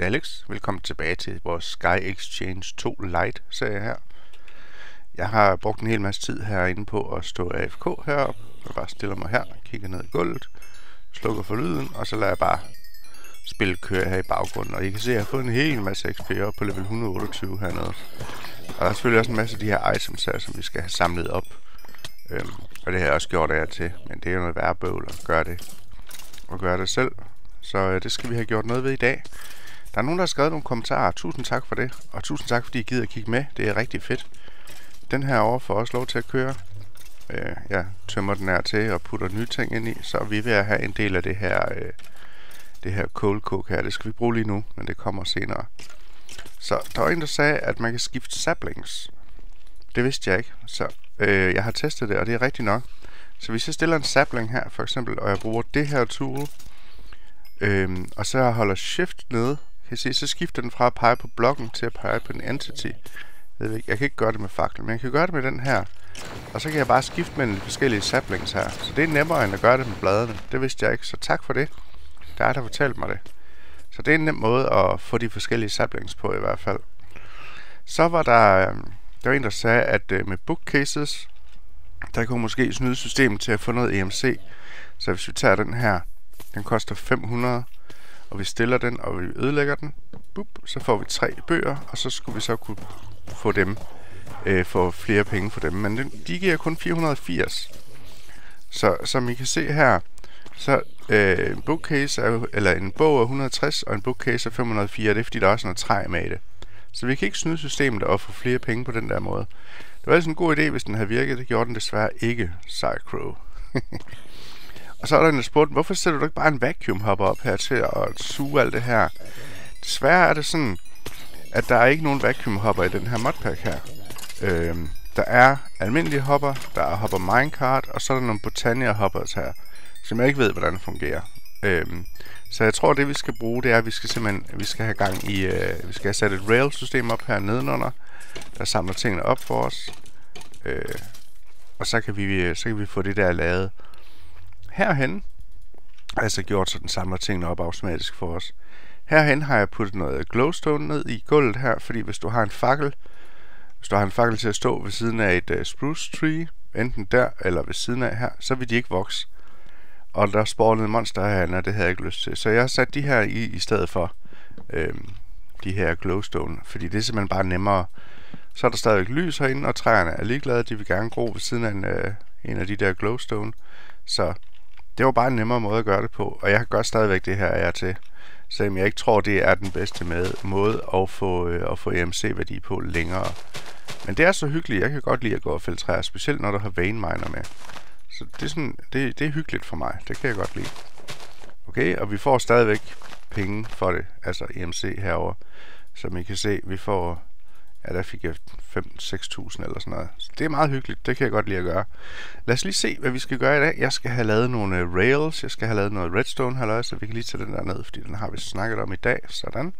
Det er Alex. Velkommen tilbage til vores Sky Exchange 2 Lite serie her. Jeg har brugt en hel masse tid herinde på at stå AFK heroppe. Jeg bare stiller mig her, kigger ned i gulvet, slukker for lyden, og så lader jeg bare spillet køre her i baggrunden. Og I kan se, at jeg har fået en hel masse XP op på level 128 hernede. Og der er selvfølgelig også en masse af de her items her, som vi skal have samlet op. Og det har jeg også gjort af til, men det er jo noget værre bøvl at gøre det selv. Så det skal vi have gjort noget ved i dag. Der er nogen, der har skrevet nogle kommentarer. Tusind tak for det. Og tusind tak, fordi I gider at kigge med. Det er rigtig fedt. Den her over får også lov til at køre. Jeg tømmer den her til og putter nye ting ind i. Så er vi ved at have en del af det her cold coke her. Det skal vi bruge lige nu, men det kommer senere. Så der var en, der sagde, at man kan skifte saplings. Det vidste jeg ikke. Så jeg har testet det, og det er rigtigt nok. Så hvis jeg stiller en sapling her, for eksempel, og jeg bruger det her tool, og så holder shift nede, kan I se, så skifter den fra at pege på blokken til at pege på en entity. Jeg kan ikke gøre det med faklen, men jeg kan gøre det med den her. Og så kan jeg bare skifte mellem de forskellige saplings her. Så det er nemmere end at gøre det med bladene. Det vidste jeg ikke, så tak for det. Der er der fortalt mig det. Så det er en nem måde at få de forskellige saplings på i hvert fald. Så var der var en, der sagde, at med bookcases, der kunne måske snyde systemet til at få noget EMC. Så hvis vi tager den her, den koster 500, og vi stiller den, og vi ødelægger den, så får vi 3 bøger, og så skulle vi så kunne få dem, få flere penge for dem. Men de giver kun 480. Så som I kan se her, så en bookcase er jo, eller en bog er 160, og en bookcase er 504. Det er fordi, der er også noget træ med i det. Så vi kan ikke snyde systemet og få flere penge på den der måde. Det var altså en god idé, hvis den havde virket. Det gjorde den desværre ikke, Cycrow. Og så er der en, der spurgte, hvorfor sætter du ikke bare en vacuum hopper op her til at suge alt det her? Desværre er det sådan, at der er ikke nogen vacuum hopper i den her modpack her. Der er almindelige hopper, der er hopper minecart, og så er der nogle Botania hoppers her, som jeg ikke ved, hvordan det fungerer. Så jeg tror, det vi skal bruge, det er, at vi skal have gang i, vi skal have sat et rail-system op her nedenunder, der samler tingene op for os. Og så kan vi få det der lavet herhen. Altså gjort, så den samler tingene op automatisk for os. Herhen har jeg puttet noget glowstone ned i gulvet her, fordi hvis du har en fakkel, til at stå ved siden af et spruce tree, enten der eller ved siden af her, så vil de ikke vokse. Og der spawnede monster herinde, og det havde jeg ikke lyst til. Så jeg har sat de her i stedet for de her glowstone, fordi det er simpelthen bare nemmere. Så er der stadigvæk lys herinde, og træerne er ligeglade. De vil gerne gro ved siden af en af de der glowstone. Så det var bare en nemmere måde at gøre det på. Og jeg gør stadigvæk det her af til. Selvom jeg ikke tror, det er den bedste måde at få EMC-værdi på længere. Men det er så hyggeligt. Jeg kan godt lide at gå og filtrere, specielt når du har vein miner med. Så det er, sådan, det er hyggeligt for mig. Det kan jeg godt lide. Okay, og vi får stadigvæk penge for det. Altså EMC herover. Som I kan se, vi får... Ja, der fik jeg 5-6.000 eller sådan noget. Så det er meget hyggeligt. Det kan jeg godt lide at gøre. Lad os lige se, hvad vi skal gøre i dag. Jeg skal have lavet nogle rails. Jeg skal have lavet noget redstone halløj, så vi kan lige tage den der ned, fordi den har vi snakket om i dag. Sådan.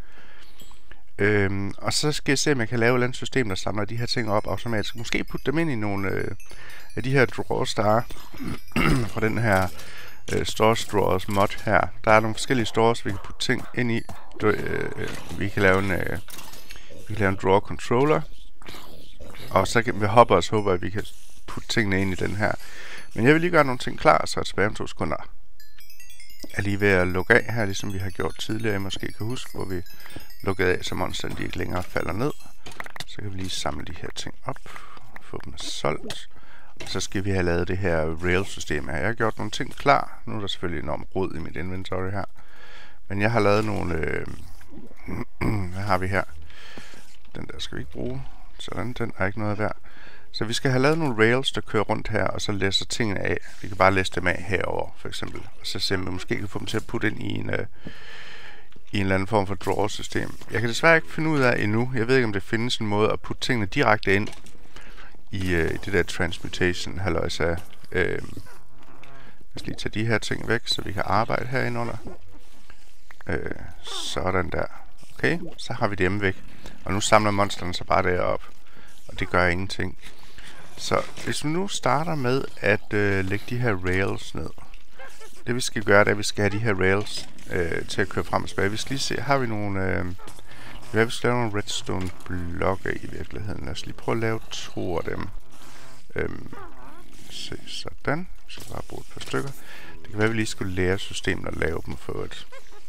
Og så skal jeg se, om jeg kan lave et eller andet system, der samler de her ting op automatisk. Måske putte dem ind i nogle af de her drawers, der er fra den her stores drawers mod her. Der er nogle forskellige stores, vi kan putte ting ind i. Vi kan lave en drawer controller. Og så kan vi hoppe og håbe, at vi kan putte tingene ind i den her. Men jeg vil lige gøre nogle ting klar, så tilbage om 2 sekunder. Jeg er lige ved at lukke af her, ligesom vi har gjort tidligere. Jeg måske kan huske, hvor vi lukkede af, så monsterne de ikke længere falder ned. Så kan vi lige samle de her ting op. Få dem solgt. Og så skal vi have lavet det her rail-system her. Jeg har gjort nogle ting klar. Nu er der selvfølgelig enormt rod i mit inventory her. Men jeg har lavet nogle... hvad har vi her? Den der skal vi ikke bruge. Sådan, den er ikke noget værd. Så vi skal have lavet nogle rails, der kører rundt her, og så læser tingene af. Vi kan bare læse dem af herover, for eksempel. Og så se, om vi måske kan få dem til at putte ind i en eller anden form for drawer-system. Jeg kan desværre ikke finde ud af endnu. Jeg ved ikke, om det findes en måde at putte tingene direkte ind i det der transmutation. Halløjsa. Jeg skal lige tage de her ting væk, så vi kan arbejde herinde under. Sådan der. Okay, så har vi dem væk. Og nu samler monsterne så bare derop. Og det gør ingenting. Så hvis vi nu starter med at lægge de her rails ned. Det vi skal gøre, det er, at vi skal have de her rails til at køre frem og tilbage. Vi skal lige se, har vi nogle... vi skal lave nogle redstone blokke i virkeligheden. Lad os lige prøve at lave 2 af dem. Se sådan. Vi skal bare bruge et par stykker. Det kan være, at vi lige skulle lære systemet at lave dem for et.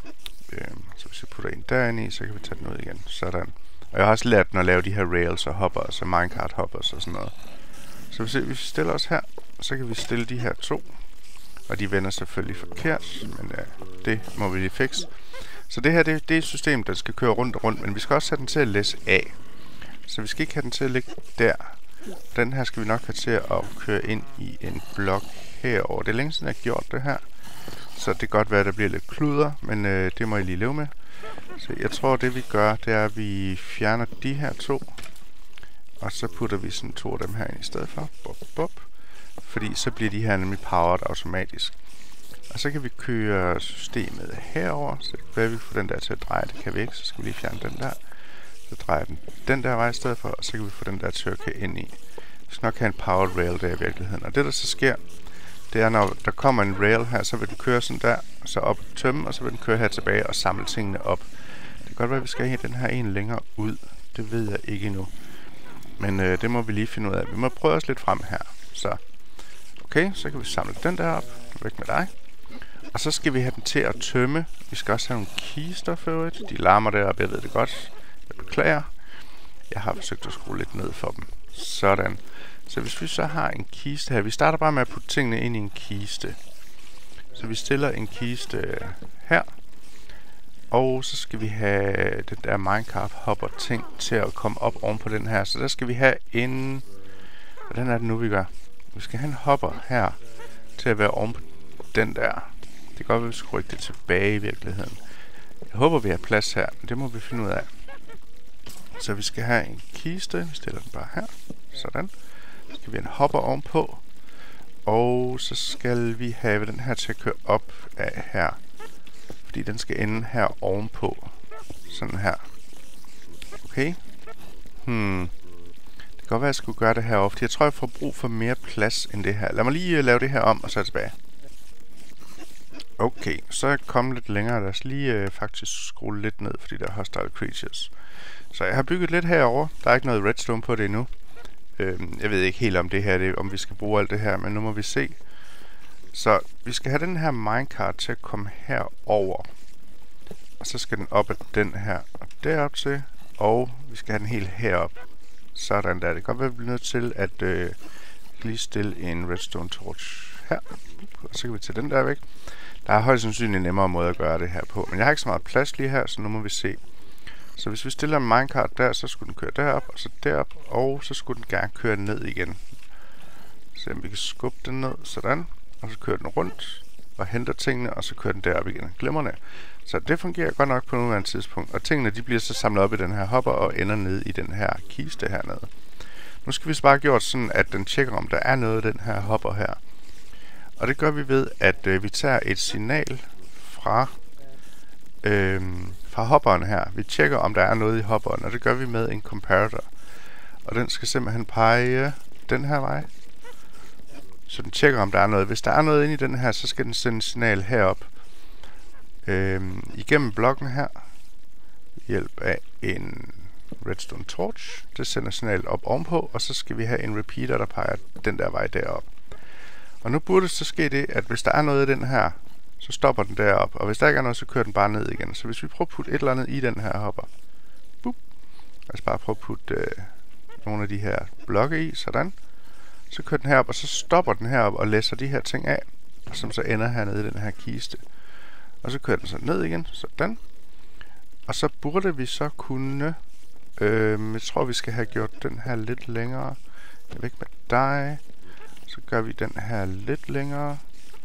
Så hvis vi putter en derinde i, så kan vi tage den ud igen. Sådan. Og jeg har også lært den at lave de her rails og hoppers og minecart hoppers og sådan noget. Så hvis vi stiller os her, så kan vi stille de her 2. Og de vender selvfølgelig forkert, men det må vi lige fikse. Så det her, det er et system, der skal køre rundt og rundt, men vi skal også have den til at læse af. Så vi skal ikke have den til at ligge der. Den her skal vi nok have til at køre ind i en blok herover. Det er længe siden, jeg har gjort det her. Så det kan godt være, at der bliver lidt kluder, men det må I lige leve med. Så jeg tror, det vi gør, det er, at vi fjerner de her 2. Og så putter vi sådan 2 af dem her ind i stedet for. Bop, bop. Fordi så bliver de her nemlig powered automatisk. Og så kan vi køre systemet herover, så det kan være, at vi får den der til at dreje. Det kan vi ikke, så skal vi lige fjerne den der. Så drejer den der vej i stedet for, og så kan vi få den der til at køre ind i. Vi skal nok have en powered rail der i virkeligheden. Og det der så sker, det er, når der kommer en rail her, så vil den køre sådan der, så op og tømme, og så vil den køre her tilbage og samle tingene op. Det kan godt være, at vi skal have den her en længere ud. Det ved jeg ikke endnu. Men det må vi lige finde ud af. Vi må prøve os lidt frem her. Så okay, så kan vi samle den der op. Væk med dig. Og så skal vi have den til at tømme. Vi skal også have nogle kister for øvrigt. De larmer deroppe, jeg ved det godt. Jeg beklager. Jeg har forsøgt at skrue lidt ned for dem. Sådan. Så hvis vi så har en kiste her. Vi starter bare med at putte tingene ind i en kiste. Så vi stiller en kiste her. Og så skal vi have den der minecart hopper ting til at komme op oven på den her. Så der skal vi have en... Hvordan er det nu, vi gør? Vi skal have en hopper her til at være oven på den der. Det kan godt være, at vi skal rykke det tilbage i virkeligheden. Jeg håber, vi har plads her, men det må vi finde ud af. Så vi skal have en kiste. Vi stiller den bare her. Sådan. Så skal vi have en hopper ovenpå. Og så skal vi have den her til at køre op af her. Fordi den skal ende her ovenpå. Sådan her. Okay. Det kan godt være, at jeg skulle gøre det her ofte. Jeg tror, jeg får brug for mere plads end det her. Lad mig lige lave det her om, og så tilbage. Okay, så er jeg kommet lidt længere. Lad os lige faktisk skrue lidt ned, fordi der er hostile creatures. Så jeg har bygget lidt herover. Der er ikke noget redstone på det endnu. Jeg ved ikke helt om det her, om vi skal bruge alt det her, men nu må vi se. Så vi skal have den her minecart til at komme herover. Og så skal den op af den her og derop til. Og vi skal have den helt herop. Sådan der. Det kan godt være, at vi bliver nødt til at lige stille en redstone torch her. Og så kan vi tage den der væk. Der er højst sandsynligt en nemmere måde at gøre det her på. Men jeg har ikke så meget plads lige her, så nu må vi se. Så hvis vi stiller en minecart der, så skulle den køre derop, og så derop. Og så skulle den gerne køre ned igen. Så vi kan skubbe den ned, sådan. Og så kører den rundt og henter tingene, og så kører den derop igen. Glimrende. Så det fungerer godt nok på nuværende tidspunkt. Og tingene, de bliver så samlet op i den her hopper og ender ned i den her kiste hernede. Nu skal vi så bare gjort sådan, at den tjekker, om der er noget i den her hopper her. Og det gør vi ved, at vi tager et signal fra hopperen her. Vi tjekker, om der er noget i hopperen, og det gør vi med en comparator. Og den skal simpelthen pege den her vej. Så den tjekker, om der er noget. Hvis der er noget inde i den her, så skal den sende et signal herop. Igennem blokken her. Ved hjælp af en redstone torch. Det sender signalet op ovenpå, og så skal vi have en repeater, der peger den der vej derop. Og nu burde det så ske det, at hvis der er noget i den her, så stopper den derop. Og hvis der ikke er noget, så kører den bare ned igen. Så hvis vi prøver at putte et eller andet i den her hopper. Lad os bare prøve at putte nogle af de her blokke i, sådan. Så kører den herop, og så stopper den herop og læser de her ting af, som så ender hernede i den her kiste. Og så kører den så ned igen, sådan. Og så burde vi så kunne... jeg tror, vi skal have gjort den her lidt længere. Jeg er væk med dig. Så gør vi den her lidt længere.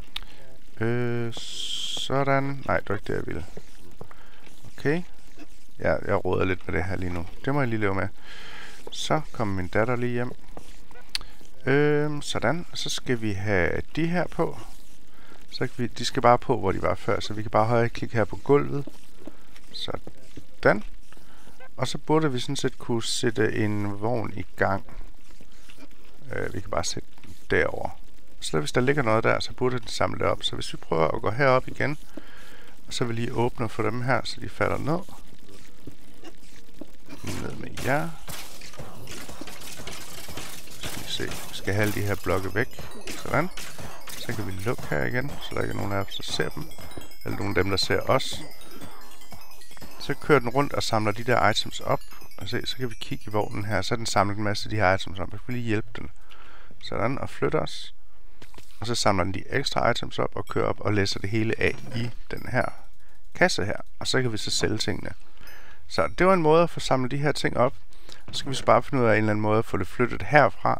Sådan. Nej, det var ikke det, jeg ville. Okay. Ja, jeg råder lidt med det her lige nu. Det må jeg lige leve med. Så kommer min datter lige hjem. Sådan. Så skal vi have de her på. Så kan vi, de skal bare på, hvor de var før. Så vi kan bare højreklikke her på gulvet. Sådan. Og så burde vi sådan set kunne sætte en vogn i gang. Vi kan bare sætte den derover. Så hvis der ligger noget der, så burde den samle det op. Så hvis vi prøver at gå herop igen, Og så vil I åbne for dem her, så de falder ned. Ned med jer. Skal vi se. Vi skal have alle de her blokke væk. Sådan. Så kan vi lukke her igen, så der ikke er nogen af os, der ser dem. Eller nogen af dem, der ser os. Så kører den rundt og samler de der items op. Og se, så kan vi kigge i vognen her. Så er den samlet en masse af de her items op. Jeg skal lige hjælpe den. Sådan, og flytte os. Og så samler den de ekstra items op og kører op og læser det hele af i den her kasse her. Og så kan vi så sælge tingene. Så det var en måde at få samlet de her ting op. Så skal vi så bare finde ud af en eller anden måde at få det flyttet herfra.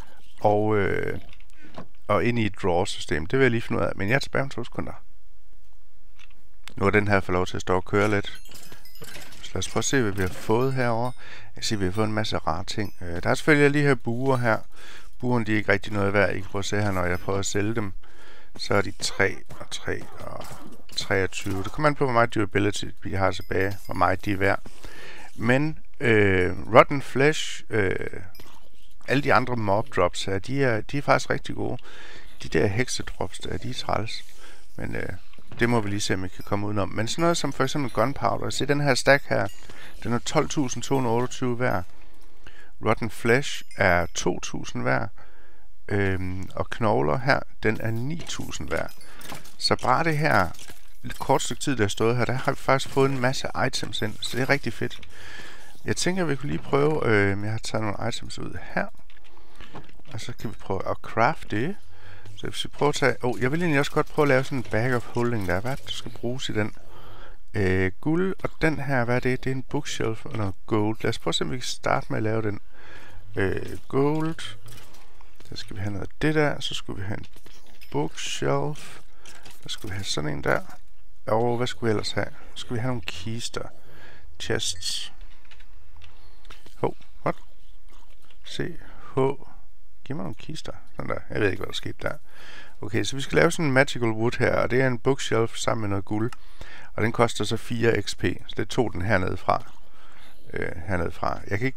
Og ind i et draw-system. Det vil jeg lige finde ud af. Men jeg er tilbage om 2 sekunder. Nu er den her fået lov til at stå og køre lidt. Så lad os prøve at se, hvad vi har fået herovre. Jeg siger, vi har fået en masse rare ting. Der er selvfølgelig alle de her buer her. Buerne, de er ikke rigtig noget værd. I kan prøve at se her, når jeg prøver at sælge dem. Så er de 3 og 3 og 23. Det kommer an på, hvor meget durability vi har tilbage. Hvor meget de er værd. Men Rotten Flesh, alle de andre mob drops her, de er faktisk rigtig gode. De der heksedrops der, de er træls. Men det må vi lige se, om vi kan komme udenom. Men sådan noget som for eksempel gunpowder. Se den her stack her. Den er 12.228 værd. Rotten Flesh er 2.000 værd. Og knogler her, den er 9.000 værd. Så bare det her lidt kort stykke tid, der har stået her, der har vi faktisk fået en masse items ind. Så det er rigtig fedt. Jeg tænker, at vi kunne lige prøve, jeg har taget nogle items ud her. Og så kan vi prøve at crafte det. Så hvis vi prøver at tage... jeg vil egentlig også godt prøve at lave sådan en bag of holding der. Hvad er det, der skal bruges i den? Guld, og den her, hvad er det? Det er en bookshelf og noget gold. Lad os prøve at se, om vi kan starte med at lave den. Gold. Så skal vi have noget af det der. Så skulle vi have en bookshelf. Så skulle vi have sådan en der. Og hvad skulle vi ellers have? Så skulle vi have nogle kister. Chests. What? C-H. Giv mig nogle kister. Sådan der. Jeg ved ikke, hvad der skete der. Okay, så vi skal lave sådan en magical wood her. Og det er en bookshelf sammen med noget guld. Og den koster så 4 XP. Så det tog den hernede fra. Jeg kan ikke...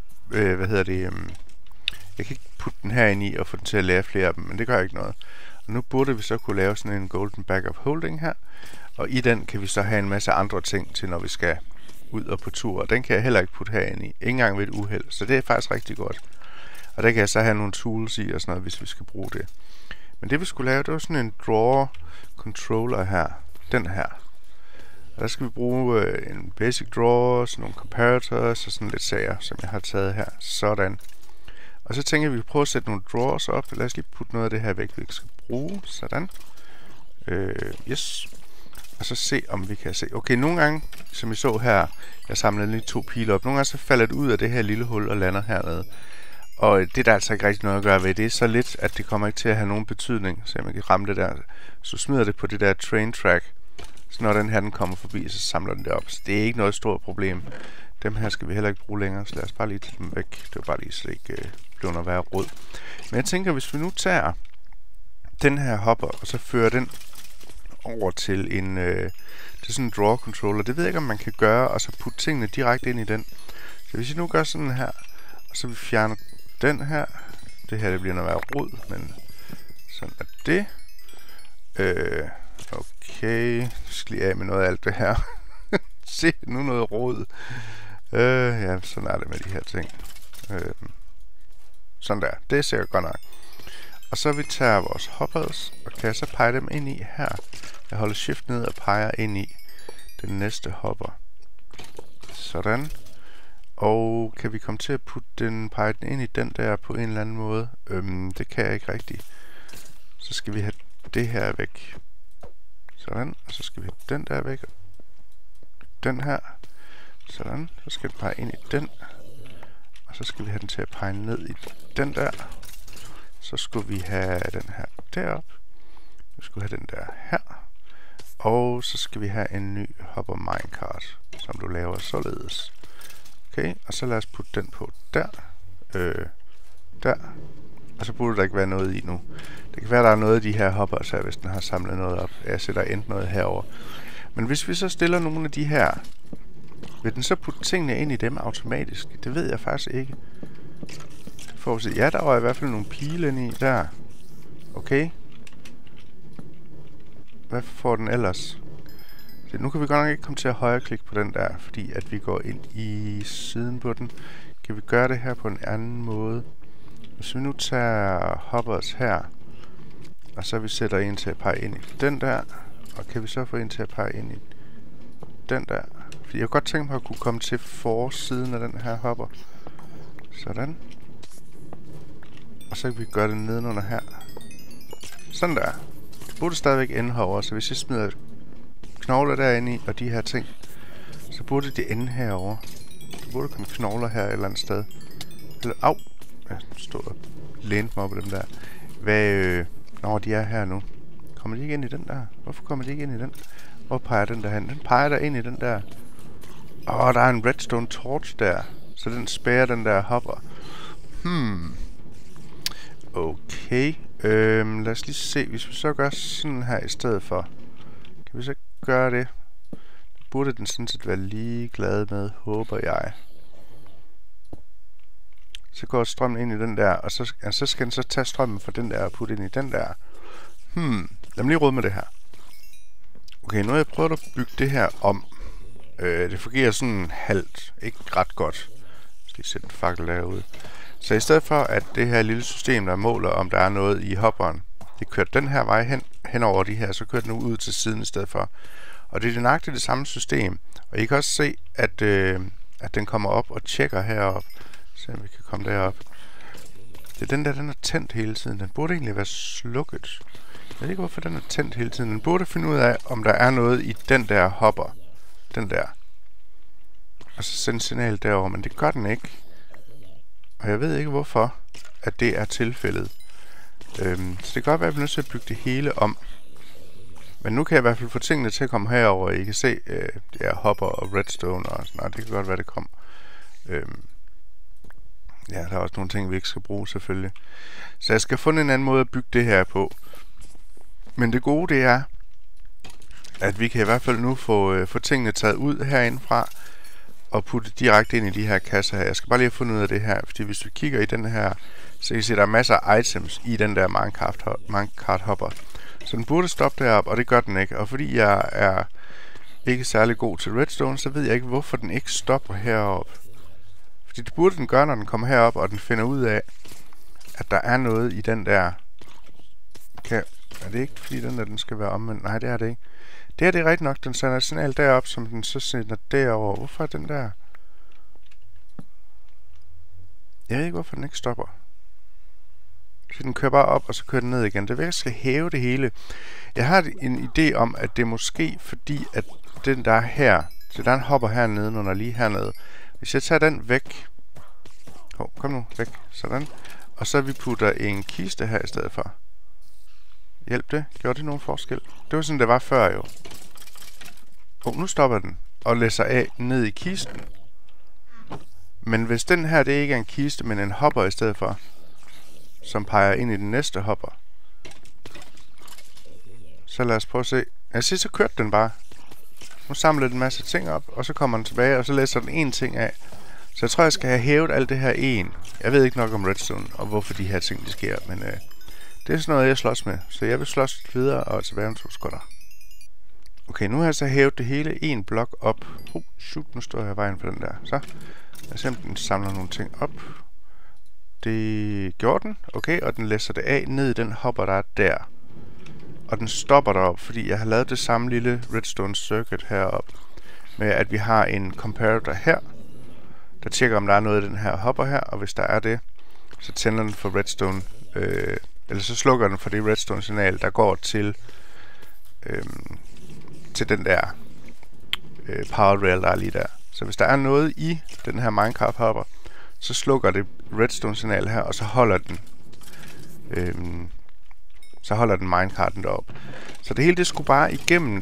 jeg kan ikke putte den her ind i og få den til at lære flere af dem. Men det gør ikke noget. Og nu burde vi så kunne lave sådan en golden bag of holding her. Og i den kan vi så have en masse andre ting til, når vi skal ud og på tur. Og den kan jeg heller ikke putte herinde i. Ikke engang ved et uheld. Så det er faktisk rigtig godt. Og der kan jeg så have nogle tools i og sådan noget, hvis vi skal bruge det. Men det vi skulle lave, det var sådan en drawer controller her. Den her. Og der skal vi bruge en basic drawer, sådan nogle comparators og sådan lidt sager, som jeg har taget her. Sådan. Og så tænker jeg, at vi prøver at sætte nogle drawers op. Lad os lige putte noget af det her væk, vi ikke skal bruge. Sådan. Yes. Og så se, om vi kan se. Okay, nogle gange, som I så her, jeg samlede lige 2 piler op. Nogle gange så falder det ud af det her lille hul og lander hernede. Og det er der altså ikke rigtig noget at gøre ved. Det er så lidt, at det kommer ikke til at have nogen betydning, så man kan ramme det der. Så smider det på det der train track. Så når den her den kommer forbi, så samler den det op. Så det er ikke noget stort problem. Dem her skal vi heller ikke bruge længere, så lad os bare lige tage dem væk. Det var bare lige så det ikke bliver noget værre rød. Men jeg tænker, hvis vi nu tager den her hopper, og så fører den over til en til sådan en draw controller. Det ved jeg ikke, om man kan gøre, og så putte tingene direkte ind i den. Så hvis vi nu gør sådan her, og så vi fjerner den her. Det her det bliver noget værre rod, men sådan er det. Okay, jeg skal lige af med noget af alt det her. Se, nu noget rod. Ja, sådan er det med de her ting. Sådan der, det ser godt nok. Og så vi tager vores hoppers, og kan så pege dem ind i her. Jeg holder shift ned og peger ind i den næste hopper. Sådan. Og kan vi komme til at putte den, pege den ind i den der på en eller anden måde? Det kan jeg ikke rigtigt. Så skal vi have det her væk. Sådan. Og så skal vi have den der væk. Den her. Sådan. Så skal den pege ind i den. Og så skal vi have den til at pege ned i den der. Så skulle vi have den her derop. Vi skulle have den der her. Og så skal vi have en ny hopper minecart, som du laver således. Okay, og så lad os putte den på der. Der. Og så burde der ikke være noget i nu. Det kan være, der er noget af de her hoppers her, hvis den har samlet noget op. Jeg sætter endt noget herover. Men hvis vi så stiller nogle af de her, vil den så putte tingene ind i dem automatisk? Det ved jeg faktisk ikke. For at se. Ja, der var i hvert fald nogle pile ind i der. Okay. Hvad får den ellers? Så nu kan vi godt nok ikke komme til at højreklikke på den der, fordi at vi går ind i siden på den. Kan vi gøre det her på en anden måde? Hvis vi nu tager hoppers her, og så vi sætter en til at pege ind i den der, og kan vi så få en til at pege ind i den der? Fordi jeg kunne godt tænke mig at kunne komme til forsiden af den her hopper. Sådan. Og så kan vi gøre det nedenunder her. Sådan der. Det burde stadigvæk ende herovre, så hvis jeg smider knogler derinde i, og de her ting, så burde det ende herovre. Der burde komme knogler her et eller andet sted. Eller, au! Jeg stod og lænede mig op på dem der. Hvad, når de er her nu. Kommer de ikke ind i den der? Hvorfor kommer de ikke ind i den? Hvor peger den der hen? Den peger der ind i den der. Der er en redstone torch der. Så den spærrer den der hopper. Okay. Lad os lige se. Hvis vi så gør sådan her i stedet for. Kan vi så gøre det? Burde den sådan set være lige glad med, håber jeg. Så går strømmen ind i den der, og så skal den så tage strømmen fra den der og putte ind i den der. Lad mig lige råde med det her. Okay, nu har jeg prøvet at bygge det her om. Det fungerer sådan halvt. Ikke ret godt. Jeg skal lige sætte en fakkel derude. Så i stedet for, at det her lille system, der måler, om der er noget i hopperen, det kører den her vej hen over de her, så kører den ud til siden i stedet for. Og det er nøjagtigt det samme system. Og I kan også se, at den kommer op og tjekker herop. Se om vi kan komme derop. Det er den der, den er tændt hele tiden. Den burde egentlig være slukket. Jeg ved ikke, hvorfor den er tændt hele tiden. Den burde finde ud af, om der er noget i den der hopper. Den der. Og så sende signal derover, men det gør den ikke. Og jeg ved ikke, hvorfor at det er tilfældet. Så det kan godt være, at vi er nødt til at bygge det hele om. Men nu kan jeg i hvert fald få tingene til at komme herover. I kan se, det er hopper og redstone og sådan noget. Det kan godt være, det kom. Ja, der er også nogle ting, vi ikke skal bruge selvfølgelig. Så jeg skal finde en anden måde at bygge det her på. Men det gode, det er, at vi kan i hvert fald nu få tingene taget ud herindefra og putte direkte ind i de her kasser her. Jeg skal bare lige have fundet ud af det her, fordi hvis vi kigger i den her, så kan I se, at der er masser af items i den der minecart hopper. Så den burde stoppe deroppe, og det gør den ikke. Og fordi jeg er ikke særlig god til redstone, så ved jeg ikke, hvorfor den ikke stopper heroppe. Fordi det burde den gøre, når den kommer herop, og den finder ud af, at der er noget i den der. Er det ikke, fordi den skal være omvendt? Nej, det er det ikke. Det er det rigtigt nok. Den sender signal derop, som den så sender derover. Hvorfor er den der? Jeg ved ikke, hvorfor den ikke stopper. Så den kører bare op, og så kører den ned igen. Det er ved, at jeg skal hæve det hele. Jeg har en idé om, at det er måske fordi, at den der er her, så der er en hopper hernede, under lige hernede. Hvis jeg tager den væk. Kom nu, væk. Sådan. Og så vi putter en kiste her i stedet for. Hjælp det. Gjorde det nogen forskel? Det var sådan, det var før jo. Nu stopper den. Og læser af ned i kisten. Men hvis den her, det ikke er en kiste, men en hopper i stedet for, som peger ind i den næste hopper. Så lad os prøve at se. Jeg siger, så kørte den bare. Nu samler den en masse ting op, og så kommer den tilbage, og så læser den en ting af. Så jeg tror, jeg skal have hævet alt det her en. Jeg ved ikke nok om redstone, og hvorfor de her ting, de sker, men det er sådan noget, jeg slås med. Så jeg vil slås videre, og tilbage om 2 sekunder. Okay, nu har jeg så hævet det hele en blok op. Shoot, nu står jeg i vejen for den der. Så, jeg simpelthen samler nogle ting op. Det gjorde den, okay, og den læser det af ned i den hopper, der er der. Og den stopper derop, fordi jeg har lavet det samme lille redstone circuit heroppe. Med at vi har en comparator her, der tjekker, om der er noget i den her hopper her, og hvis der er det, så tænder den for redstone, eller så slukker den for det redstone signal, der går til den der power rail, der er lige der. Så hvis der er noget i den her minecart hopper, så slukker det redstone signal her, og så holder den minecarten deroppe. Så det hele, det skulle bare igennem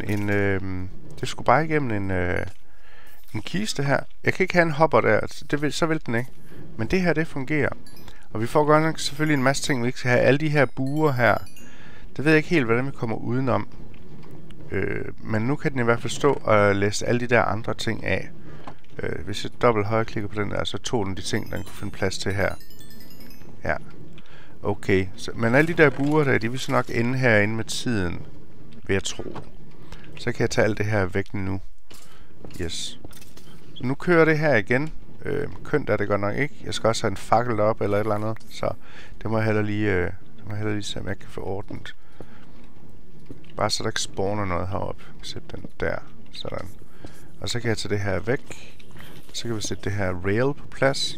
en kiste her. Jeg kan ikke have en hopper der, så vil den ikke. Men det her, det fungerer. Og vi får godt nok selvfølgelig en masse ting, vi ikke skal have. Alle de her buer her, det ved jeg ikke helt, hvordan vi kommer udenom. Men nu kan den i hvert fald stå og læse alle de der andre ting af. Hvis jeg dobbelt højreklikker på den der, så tog den de ting, den kunne finde plads til her. Ja. Okay. Men alle de der buer der, de vil så nok ende herinde med tiden, vil jeg tro. Så kan jeg tage alt det her væk nu. Yes. Så nu kører det her igen. Kønt er det godt nok ikke. Jeg skal også have en fakkel op eller et eller andet. Så det må jeg hellere lige se, om jeg kan få ordnet. Bare så der ikke spawner noget heroppe. Sæt den der. Sådan. Og så kan jeg tage det her væk. Så kan vi sætte det her rail på plads.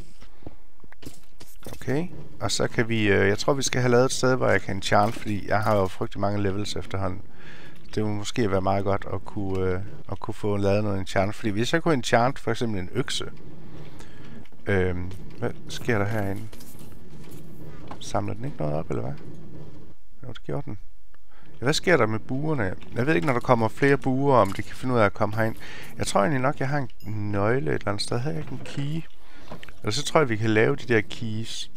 Okay. Og så kan vi... jeg tror, vi skal have lavet et sted, hvor jeg kan enchant, fordi jeg har jo frygtelig mange levels efterhånden. Det vil måske være meget godt at kunne få lavet noget enchant. Fordi hvis jeg kunne enchant for eksempel en økse... hvad sker der herinde? Samler den ikke noget op, eller hvad? Jo, det gjorde den. Ja, hvad sker der med buerne? Jeg ved ikke, når der kommer flere buer, om det kan finde ud af at komme herind. Jeg tror egentlig nok, jeg har en nøgle et eller andet sted. Har jeg ikke en key? Eller så tror jeg, vi kan lave de der keys.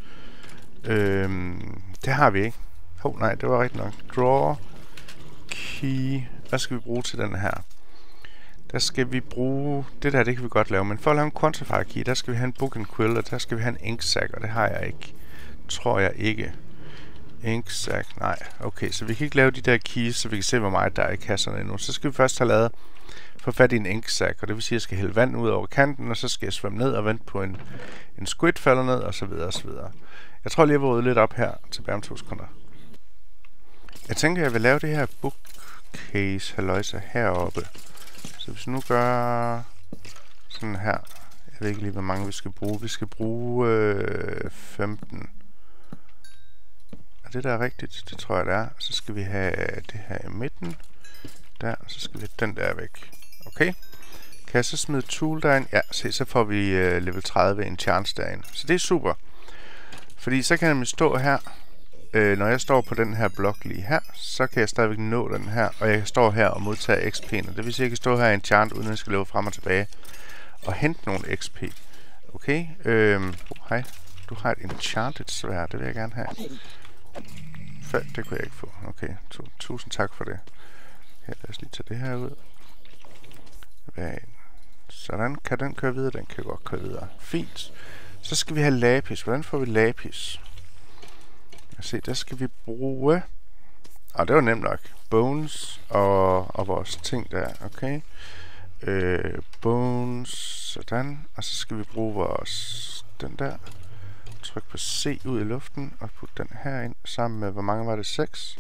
Det har vi ikke. Nej, det var rigtigt nok. Draw. Key. Hvad skal vi bruge til den her? Der skal vi bruge... Det der, det kan vi godt lave. Men for at lave en quantifier key, der skal vi have en book and quill, og der skal vi have en ink sac, og det har jeg ikke. Tror jeg ikke. Ink sac, nej. Okay, så vi kan ikke lave de der keys, så vi kan se, hvor meget der er i kasserne endnu. Så skal vi først have få fat i en ink sac, og det vil sige, at jeg skal hælde vand ud over kanten, og så skal jeg svømme ned og vente på en squid falder ned, og så videre, og så videre. Jeg tror lige, jeg vil rydde lidt op her, tilbage om 2 sekunder. Jeg tænker, jeg vil lave det her bookcase halløjse heroppe. Så hvis vi nu gør sådan her, jeg ved ikke lige, hvor mange vi skal bruge. Vi skal bruge 15. Er det der er rigtigt? Det tror jeg, det er. Så skal vi have det her i midten. Der, og så skal vi have den der væk. Okay. Kan jeg så smide tool derind? Ja, se, så får vi level 30 enchants derind. Så det er super. Fordi så kan jeg nemlig stå her. Når jeg står på den her blok lige her, så kan jeg stadigvæk nå den her. Og jeg kan stå her og modtage XP'en. Det vil sige, at jeg kan stå her i enchant, uden at jeg skal løbe frem og tilbage. Og hente nogle XP. Okay. Hej. Du har et enchanted sværd. Det vil jeg gerne have. Det kunne jeg ikke få. Okay. Tusind tak for det. Okay, lad os lige tage det her ud. Sådan. Kan den køre videre? Den kan godt køre videre. Fint. Så skal vi have lapis. Hvordan får vi lapis? Se, der skal vi bruge... det var nemt nok. Bones og vores ting der. Okay. Bones. Sådan. Og så skal vi bruge vores... Den der. Tryk på C ud i luften. Og putte den her ind. Sammen med... Hvor mange var det? 6?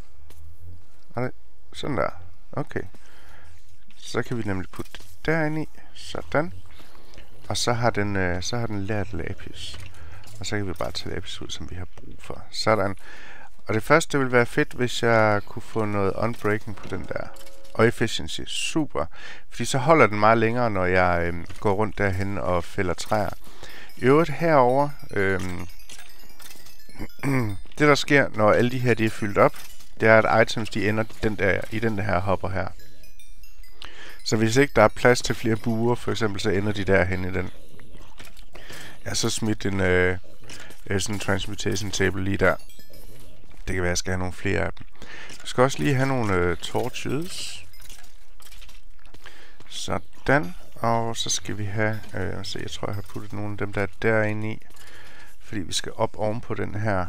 Sådan der. Okay. Så kan vi nemlig putte det derinde i. Sådan. Og så har den lært lapis. Og så kan vi bare tage lapis ud, som vi har brug for. Sådan. Og det første, det ville være fedt, hvis jeg kunne få noget unbreaking på den der. Og efficiency. Super. Fordi så holder den meget længere, når jeg går rundt derhen og fælder træer. I øvrigt herovre, det der sker, når alle de her de er fyldt op, det er, at items de ender i den der her hopper her. Så hvis ikke der er plads til flere buer, for eksempel, så ender de derhen i den. Jeg har så smidt en sådan transmutation table lige der. Det kan være, at jeg skal have nogle flere af dem. Jeg skal også lige have nogle torches. Sådan. Og så skal vi have... se, jeg tror, jeg har puttet nogle af dem der derinde i. Fordi vi skal op oven på den her.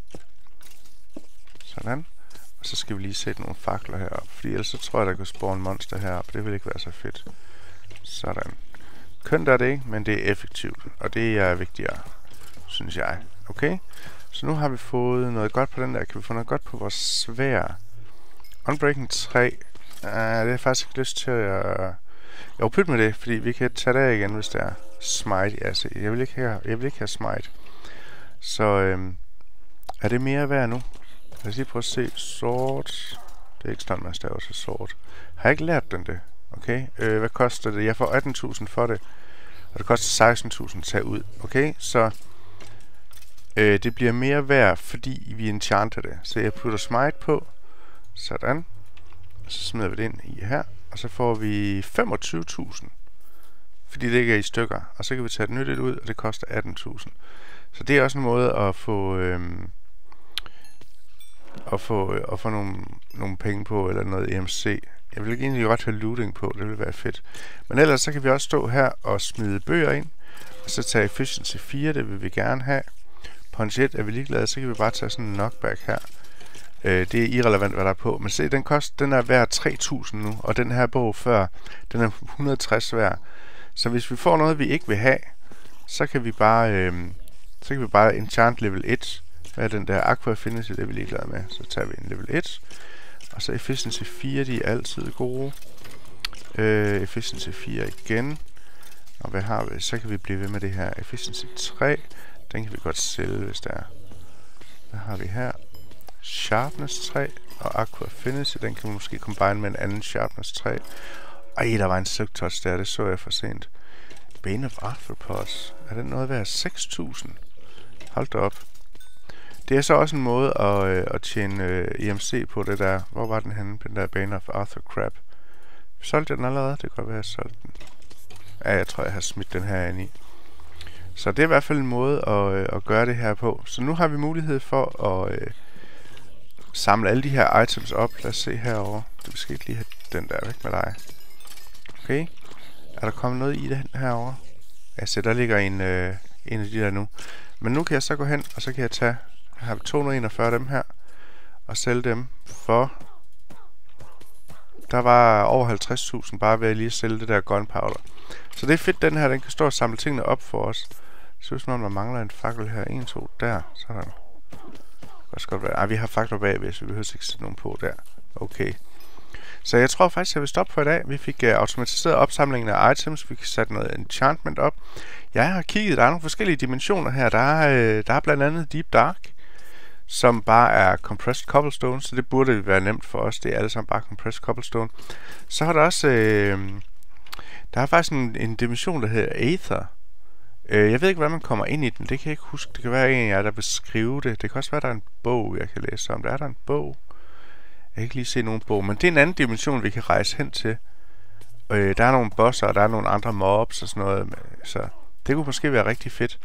Sådan. Og så skal vi lige sætte nogle fakler herop. Fordi ellers så tror jeg, der kan spawn monster herop. Det vil ikke være så fedt. Sådan. Kønt er det ikke, men det er effektivt. Og det er vigtigere, synes jeg. Okay? Så nu har vi fået noget godt på den der. Kan vi få noget godt på vores sværd? Unbreaking 3. Det har jeg faktisk ikke lyst til at... Jo, pyt med det, fordi vi kan tage det af igen, hvis det er smite. Altså, jeg vil ikke have smite. Så er det mere værd nu? Lad os lige prøve at se. Sword. Det er ikke sådan, man staver til sword. Har jeg ikke lært den det? Okay. Hvad koster det? Jeg får 18.000 for det. Og det koster 16.000 at tage ud. Okay, så det bliver mere værd, fordi vi enchanter det. Så jeg putter smite på. Sådan. Og så smider vi det ind i her. Og så får vi 25.000. Fordi det ikke er i stykker. Og så kan vi tage et nyt ud, og det koster 18.000. Så det er også en måde at få nogle penge på, eller noget EMC. Jeg vil egentlig godt have looting på, det vil være fedt. Men ellers så kan vi også stå her og smide bøger ind. Og så tage efficiency 4, det vil vi gerne have. Punch 1 er vi ligeglade, så kan vi bare tage sådan en knockback her. Det er irrelevant, hvad der er på. Men se, den er værd 3.000 nu, og den her bog før, den er 160 værd. Så hvis vi får noget, vi ikke vil have, så kan vi bare enchant level 1. Hvad er den der? Aqua Affinity, det er vi ligeglade med. Så tager vi en level 1. Og så Efficiency 4, de er altid gode. Efficiency 4 igen. Og hvad har vi? Så kan vi blive ved med det her. Efficiency 3. Den kan vi godt sælge, hvis der er. Hvad har vi her? Sharpness 3 og Aqua Affinity. Den kan vi måske combine med en anden Sharpness 3. Ej, der var en Silk Touch der. Det så jeg for sent. Bane of Arthropods. Er den noget værd? 6.000. Hold da op. Det er så også en måde at tjene EMC på det der. Hvor var den henne? Den der Bane of Arthur Crab. Solgte den allerede? Det kan godt være, jeg solgte den. Ja, jeg tror, jeg har smidt den her ind i. Så det er i hvert fald en måde at gøre det her på. Så nu har vi mulighed for at samle alle de her items op. Lad os se herovre. Du skal ikke lige have den der væk med dig. Okay. Er der kommet noget i den herovre? Ja, se, der ligger en af de der nu. Men nu kan jeg så gå hen, og så kan jeg tage... Her har vi 241 af dem her. Og sælge dem for... Der var over 50.000 bare ved at lige sælge det der gunpowder. Så det er fedt, den her. Den kan stå og samle tingene op for os. Det ser ud som om, der mangler en fakkel her. 1, 2, der. Sådan. Det kan også godt være. Ej, vi har fakler bagved, så vi behøver ikke sætte nogen på der. Okay. Så jeg tror faktisk, jeg vil stoppe for i dag. Vi fik automatiseret opsamlingen af items. Vi kan sætte noget enchantment op. Jeg har kigget, der er nogle forskellige dimensioner her. Der er blandt andet Deep Dark, som bare er compressed cobblestone, så det burde være nemt for os. Det er alle sammen bare compressed cobblestone. Så har der også... der er faktisk en dimension, der hedder Aether. Jeg ved ikke, hvordan man kommer ind i den. Det kan jeg ikke huske. Det kan være en af jer, der vil skrive det. Det kan også være, der er en bog, jeg kan læse om. Der er der en bog. Jeg kan ikke lige se nogen bog, men det er en anden dimension, vi kan rejse hen til. Der er nogle bosser, og der er nogle andre mobs og sådan noget. Så det kunne måske være rigtig fedt.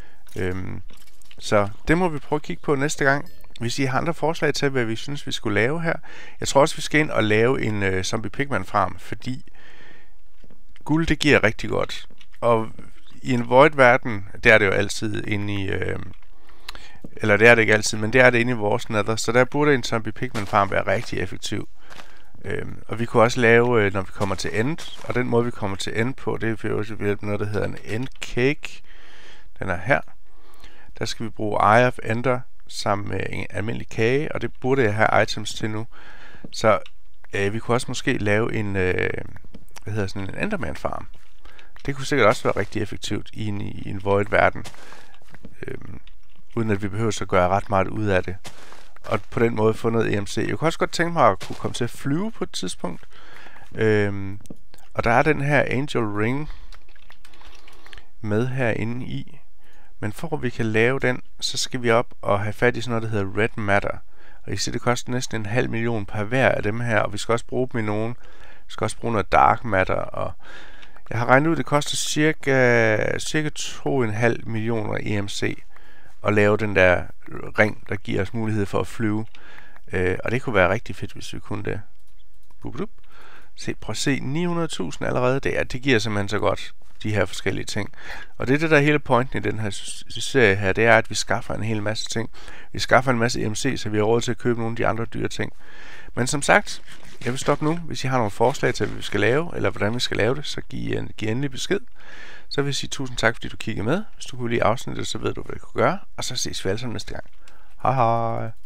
Så det må vi prøve at kigge på næste gang. Hvis I har andre forslag til, hvad vi synes, vi skulle lave her. Jeg tror også, vi skal ind og lave en Zombie Pigman farm, fordi guld, det giver rigtig godt. Og i en Void-verden, det er det jo altid inde i... eller det er det ikke altid, men det er det inde i vores nether. Så der burde en Zombie Pigman farm være rigtig effektiv. Og vi kunne også lave, når vi kommer til end. Og den måde, vi kommer til end på, det er jo ved noget, der hedder en end cake. Den er her. Der skal vi bruge Eye of Ender sammen med en almindelig kage, og det burde jeg have items til nu. Så vi kunne også måske lave en, sådan en Enderman farm. Det kunne sikkert også være rigtig effektivt i en Void-verden, uden at vi behøver at gøre ret meget ud af det. Og på den måde få noget EMC. Jeg kunne også godt tænke mig at kunne komme til at flyve på et tidspunkt. Og der er den her Angel Ring med herinde i. Men for at vi kan lave den, så skal vi op og have fat i sådan noget, der hedder Red Matter. Og I ser, det koster næsten 500.000 per hver af dem her, og vi skal også bruge dem i nogen. Vi skal også bruge noget Dark Matter, og jeg har regnet ud, det koster cirka 2,5 millioner EMC at lave den der ring, der giver os mulighed for at flyve. Og det kunne være rigtig fedt, hvis vi kunne det. Prøv at se, 900.000 allerede. Det giver simpelthen så godt, de her forskellige ting. Og det er det, der er hele pointen i den her serie her, det er, at vi skaffer en hel masse ting. Vi skaffer en masse EMC, så vi har råd til at købe nogle af de andre dyre ting. Men som sagt, jeg vil stoppe nu. Hvis I har nogle forslag til, hvad vi skal lave, eller hvordan vi skal lave det, så giv endelig besked. Så vil jeg sige tusind tak, fordi du kiggede med. Hvis du kunne lide afsnittet, så ved du, hvad du kan gøre. Og så ses vi alle sammen næste gang. Hej hej!